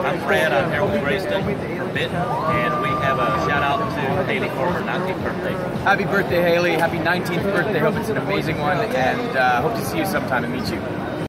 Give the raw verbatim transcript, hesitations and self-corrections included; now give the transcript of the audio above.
I'm Fred. I'm here with Grayston from Benton, and we have a shout out to Haley for her nineteenth birthday. Happy birthday, Haley. Happy nineteenth birthday. Hope it's an amazing one, and uh, hope to see you sometime and meet you.